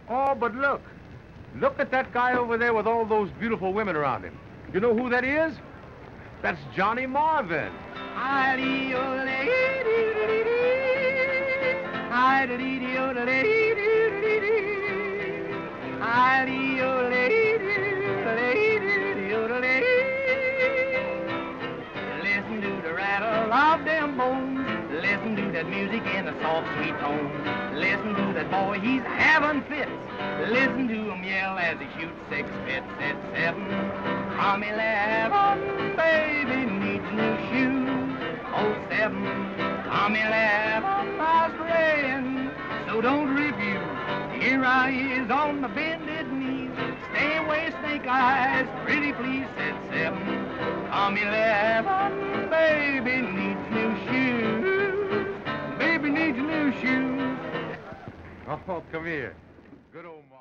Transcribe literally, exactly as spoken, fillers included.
Oh, but look. Look at that guy over there with all those beautiful women around him. You know who that is? That's Johnny Marvin. Listen to the rattle of them bones. Listen to that music in the soft, sweet tones. Listen to that boy, he's having fits. Listen to him yell as he shoots six fits at seven. I'm eleven, baby needs new shoes. Oh, seven, I'm eleven, I was praying, so don't refuse. Here I is on the bended knees. Stay away, snake eyes, pretty please, said seven. I'm eleven, baby needs new shoes. Baby needs new shoes. Oh, come here. Good old Marvin.